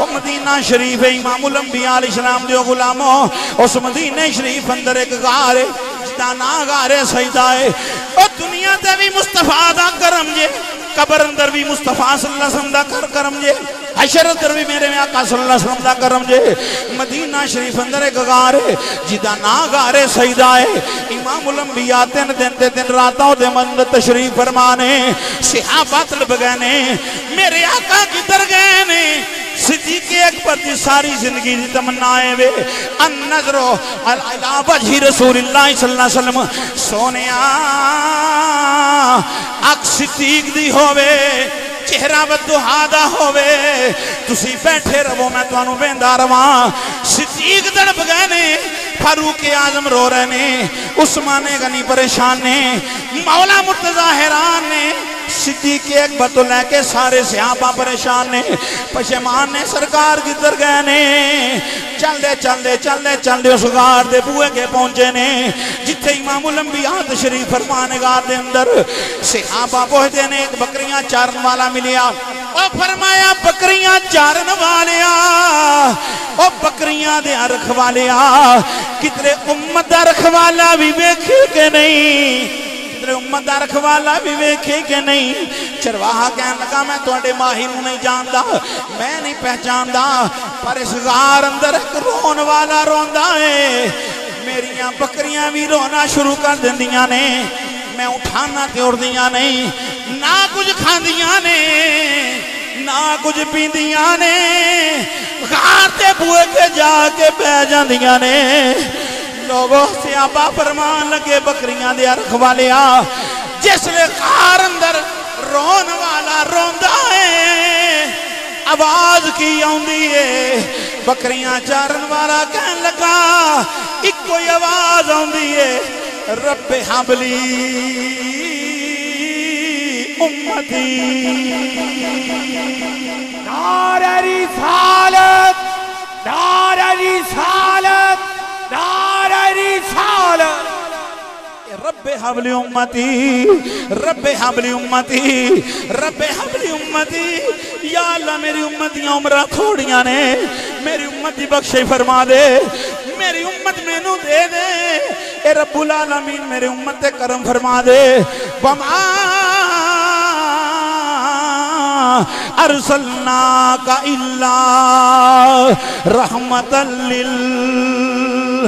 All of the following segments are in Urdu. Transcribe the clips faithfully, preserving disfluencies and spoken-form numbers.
وہ مدینہ شریف امام الانبیاء علیہ السلام دیو غلاموں اس مدینہ شریف اندر ایک غار ہے جدا نا غار سجدہ ہے اور دنیا تے بھی مصطفیٰ دا کرم جے قبر اندر بھی مصطفیٰ صلی اللہ علیہ وسلم دا کر کرم جے حشر اندر بھی میرے میں آقا صلی اللہ علیہ وسلم دا کرم جے مدینہ شریف اندر ایک غار ہے جدا نا غار سجدہ ہے امام الانبیاء تین دن تے دن راتوں دے مند تشریف فرمانے صحابہ طلب گئے نے میرے آقا کی در گئے نے صدیق اکبر دی ساری زندگی دی تمنائے وے ان نظرو علی وجہ رسول اللہ صلی اللہ علیہ وسلم سونے اک صدیق دی ہووے چہرہ بدہادہ ہووے تسی بیٹھے رہو میں تو انہوں بیندہ رواں صدیق دڑپ گئے نے فاروق اعظم رو رہے نے عثمان غنی پریشان نے مولا مرتضی حیران نے صدیق اکبر تو لے کے سارے صحابہ پریشان نے پشمان نے سرکار کی در گئے نے چل دے چل دے چل دے چل دے اس غار دے بوئے کے پہنچے نے جتھے امام الانبیاء تشریف فرمانے غار دے اندر صحابہ پہنچے نے ایک بکریاں چارن والا ملیا اور فرمایا بکریاں چارن والیا اور بکریاں دے رکھوالیا کتنے امت دا رکھوالا بھی بیکھے کہ نہیں امت دا رکھوالا بھی ویکھے کہ نہیں چرواہا کہنے لگا میں توڑے ماہی نو نہیں جاندہ میں نہیں پہچاندہ پر اس غار اندر ایک رون والا روندہ ہے میریاں بکریاں بھی رونا شروع کر دیندیاں نے میں اٹھانا تیور دیاں نہیں نہ کچھ کھاندیاں نے نہ کچھ پیندیاں نے غار تے بوئے کے جا کے بہ جاندیاں نے لوگوں سے آبا فرمان لگے بکریاں دیا رکھوالیا جس لئے غار اندر رون والا روندہ ہے آواز کی آؤندی ہے بکریاں چارن والا کہن لگا ایک کوئی آواز آؤندی ہے رب حبلی امتی نار رسالت نار رسالت نار رسالت رب حبل امتی رب حبل امتی رب حبل امتی یا اللہ میری امتیاں عمرہ تھوڑیاں نے میری امتی بخشے فرما دے میری امت میں نو دے دے اے رب العالمین میری امت کرم فرما دے وما ارسلناک الا رحمتا للعالمین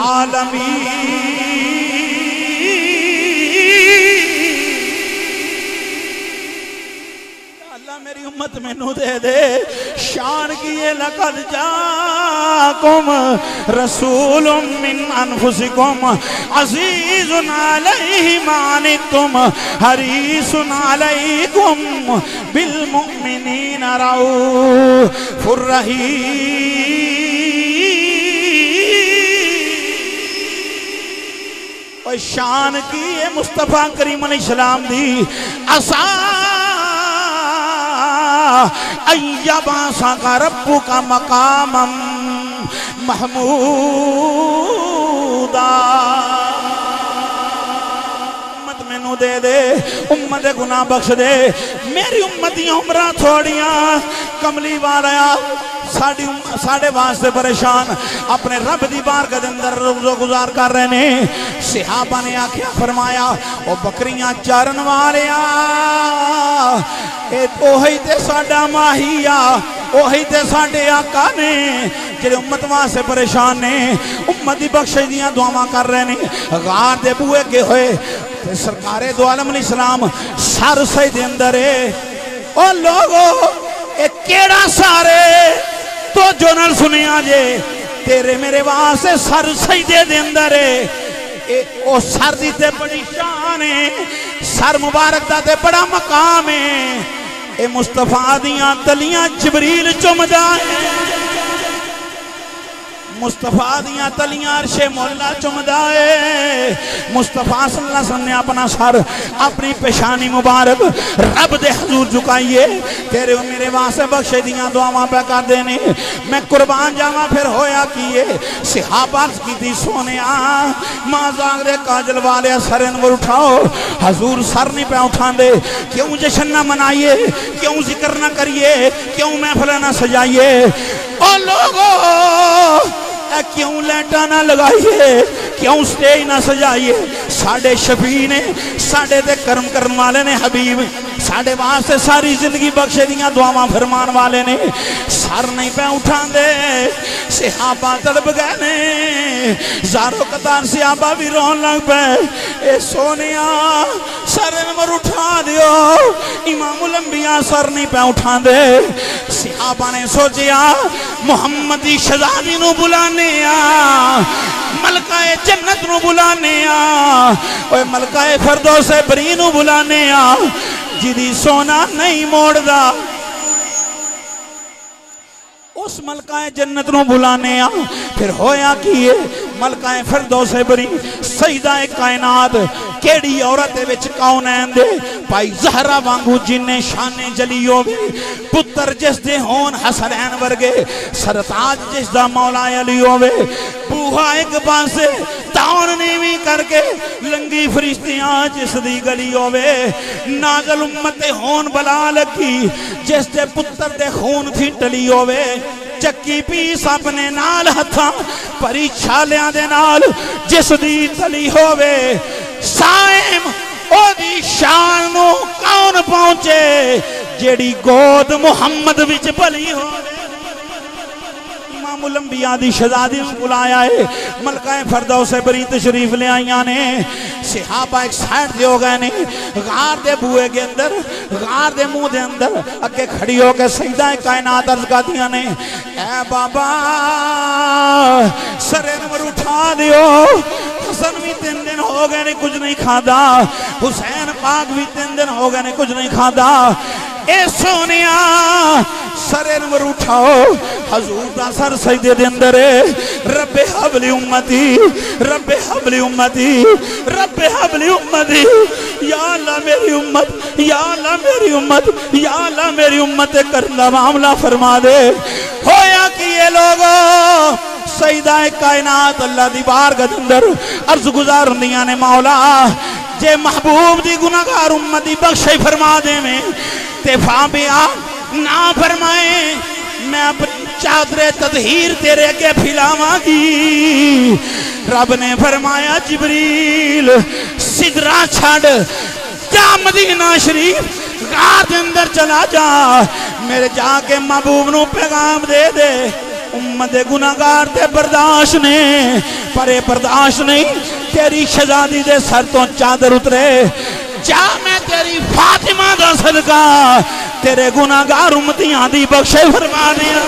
میری امت میں نو دے دے شان کیے لقد جاکم رسول من انفسکم عزیز علیہ مانتم حریص علیکم بالمؤمنین رؤوف الرحیم اور شان کیے مصطفیٰ کریم علیہ السلام دی آسان ایباسا کا ربو کا مقام محمودا امت میں نو دے دے امت گناہ بخش دے میری امتیاں عمرہ تھوڑیاں کملی والا ساڑھے واسطے پریشان اپنے رب دی بارگاہ اندر روزہ گزار کر رہے نے صحابہ نے آکھیا فرمایا او بکریاں چارن والیا اے اوہی تے ساڑھا ماہیا اوہی تے ساڑھے آقا نے جڑے امت واسطے پریشان نے امت دی بخشش دیاں دعاواں کر رہے نے غار دے بوئے کے ہوئے تے سرکار دو عالم علیہ السلام سر سجدے اندر ہے او لوگو اے کیڑا سارے تو جو نل سنیا جے تیرے میرے واسطے سر سجدے دے اندر ہے او سر دی تے بڑی شان ہے سر مبارک دا تے بڑا مقام ہے اے مصطفیٰ دیاں تلیاں جبریل چمدہ ہے مصطفیٰ دیاں تلیاں عرش مولا چمدائے مصطفیٰ صلی اللہ علیہ وسلم نے اپنا سر اپنی پیشانی مبارک رب دے حضور جھکائیے تیرے و میرے واسطے بخشے دیاں دعاواں پہ کر دینے میں قربان جاواں پھر ہویا کیے صحابہ کی تھی سونے آن ماں زاغرے کاجل والے سر انور اٹھاؤ حضور سر نہیں پہ اٹھان دے کیوں جشن نہ منائیے کیوں ذکر نہ کریے کیوں محفل نہ سجائیے او لوگو اے کیوں لیٹا نہ لگائیے کیوں سٹیج نہ سجائیے ساڑھے شفیع نے ساڑھے دے کرم کرن والے نے حبیب ساڑھے واسطے ساری زندگی بخشے دیاں دعاواں فرمان والے نے سر نہیں پہ اٹھان دے صحابہ تڑپ گئے نے زارو قطار صحابہ بھی رون لگ پہ اے سونیا سر انور اٹھا دیو امام الانبیاء سر نہیں پہ اٹھان دے صحابہ نے سوچیا محمدی شہزادی نو بلانے آ ملکہ جنت نو بلانے آ اوے ملکہ فردوس بری نو بلانے آ جدی سونا نہیں موڑ دا اس ملکہ جنت نو بلانے آ پھر ہویا کیے ملکہ فردوس بری سیدہ کائنات کیڑی عورت وچ کونین دے پائی زہرا وانگو جننے شانے جلیو بھی پتر جس دے ہون حسنین ورگے سرتاج جس دا مولا علیو بھی بوہا ایک پاسے تاون نیوی کر کے لنگی فرشتیاں جس دی گلیو بھی نازل امت ہون بلا لگی جس دے پتر دے خون تھی ٹلیو بھی چکی پیس اپنے نال ہتھاں پری چھالیاں دے نال جس دی تلی ہووے سائم او دی شان نو کون پہنچے جیڑی گود محمد وچ پلی ہووے امام الانبیاء دی شہزادی نو بلایا ہے ملکہ فردوس بری تشریف لے آئیاں نے صحابہ ایک سائٹ دے ہو گئے نے غار دے بوئے کے اندر غار دے منہ دے اندر اگے کھڑی ہو کے سجدہ کائنات عرض کا دیا نے اے بابا سر انور اٹھا دیو حسن بھی تین دن ہو گئے نے کچھ نہیں کھادا حسین پاک بھی تین دن ہو گئے نے کچھ نہیں کھادا اے سونیا سر انور اٹھاؤ حضور دا سر سجدے دے اندر رب حبل امتی رب حبل امتی رب حبل امتی یا اللہ میری امت یا اللہ میری امت یا اللہ میری امت کرنا معاملہ فرما دے ہویا کہ یہ لوگوں سیدہ کائنات اللہ دی بارگاہ اندر عرض گزار دیاں نے مولا جے محبوب دی گناہگار امتی بخشی فرما دے میں تفا بیا نہ فرمائے میں اپنی چادر تطہیر تیرے کے پھیلاواں گی رب نے فرمایا جبریل سدرہ چھڑ جا مدینہ شریف غار اندر چلا جا میرے جا کے محبوب نو پیغام دے دے امت گناہگار تے برداشت نے پرے برداشت نہیں تیری شہزادی دے سر تو چادر اترے جا میں تیری فاطمہ دا صدقہ تیرے گناہگار امتیاں دی بخشے فرما دیا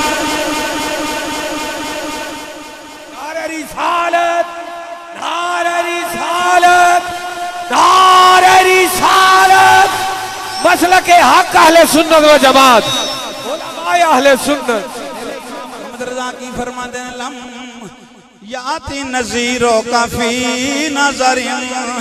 نعرہ رسالت نعرہ رسالت نعرہ رسالت مسلک حق اہل سنت و جماعت علماء اہل سنت محمد رضا کی فرما دینا لم یاتی نظیروں کا فی نظرین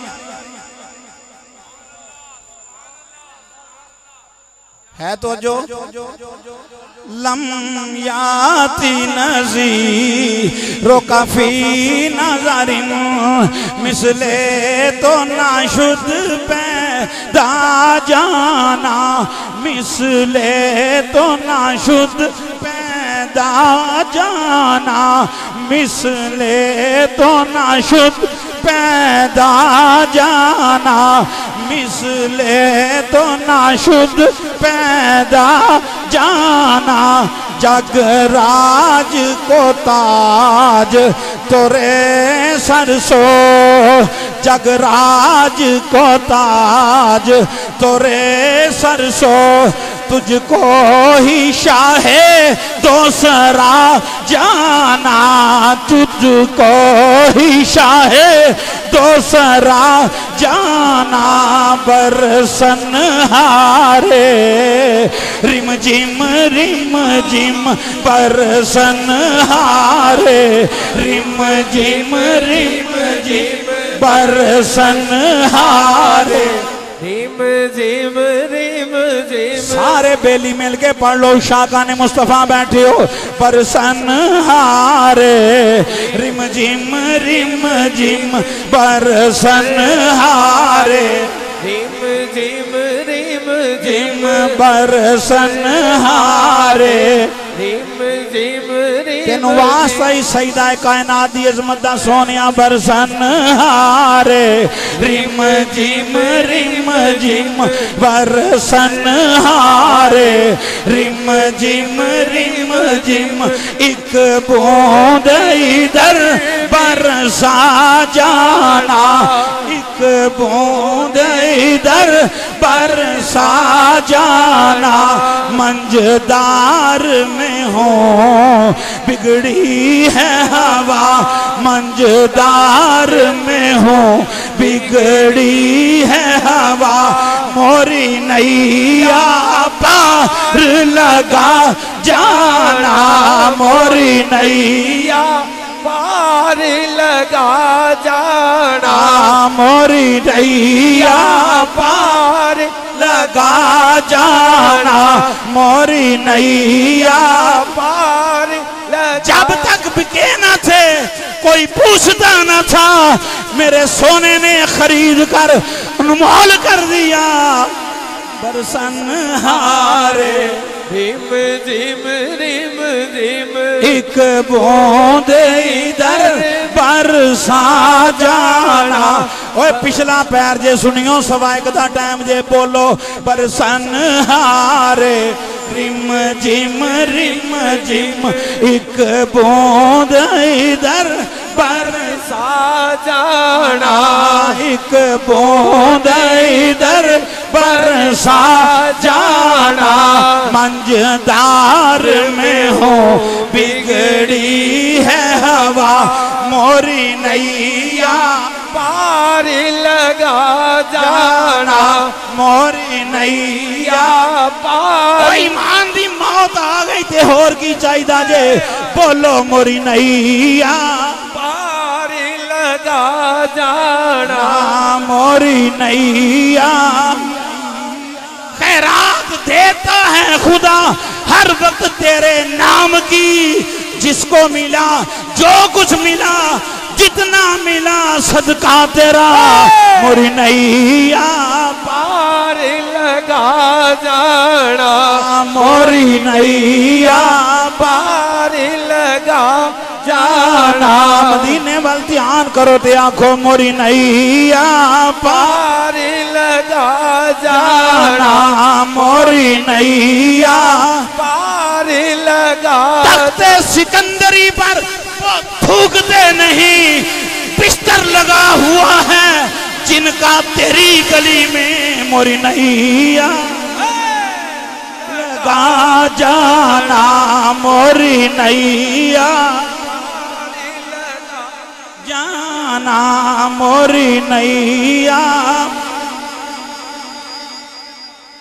ہے تو جو لم یاتی نظیروں کا فی نظرین مثلے تو ناشد پیدا جانا مثلے تو ناشد پیدا جانا مثلے تو ناشد پیدا جانا مثلے تو ناشد پیدا جانا جگ راج کو تاج تورے سر سو جگ راج کو تاج تورے سر سو تجھ کو ہی شاہ دوسرا جانا تجھ کو ہی شاہ دوسرا جانا برسن ہارے رم جم رم جم برسن ہارے رم جم رم جم برسن ہارے ریم جیم ریم جیم سارے بیلی مل کے پڑھ لو شاکان مصطفیٰ بیٹھے ہو برسن ہارے رم جم رم جم برسن ہارے ریم جیم ریم جیم جم برسن ہارے ریم جیم ریم تینو واسطہ ہی سیدہ کائنات دی عظمت دا سونیا برسن ہارے رم جم رم جم برسن ہارے رم جم رم جم ایک بوند ادھر برسا جانا ایک بوند ادھر برسا جانا منجدار میں ہوں بگڑی ہے ہوا منجدار میں ہوں بگڑی ہے ہوا موری نیا پار لگا جانا موری نیا پار لگا جانا موری نیا پار لگا جانا موری نیا پار لگا جب تک بکے نہ تھے کوئی پوچھتا نہ تھا میرے سونے نے خرید کر انمول کر دیا برسن ہارے ریم جیم ریم جیم ایک بوند ادھر برسا جانا اوہ پچھلا پیر جے سنیوں سوائک دا ٹائم جے بولو برسن ہارے رم جم رم جم ایک بوند ادھر برسا جانا ایک بوند ادھر برسا جانا منجدار میں ہو بگڑی ہے ہوا موری نیا پار لگا جانا موری نیا پار ایمان دی موت آ گئی تے ہور کی چاہیدہ جے بولو موری نیا پار لگا جانا موری نیا خیرات دیتا ہے خدا ہر وقت تیرے نام کی جس کو ملا جو کچھ ملا جتنا ملا صدقہ تیرا موری نیا پار لگا جانا موری نیا پار لگا جانا مدینے وال دھیان کرو تے آنکھوں موری نیا پار لگا جانا موری نیا پار لگا تخت سکندری پر وہ تھوکتے نہیں بستر لگا ہوا ہے جن کا تیری گلی میں موری نیا لگا جانا موری نیا جانا موری نیا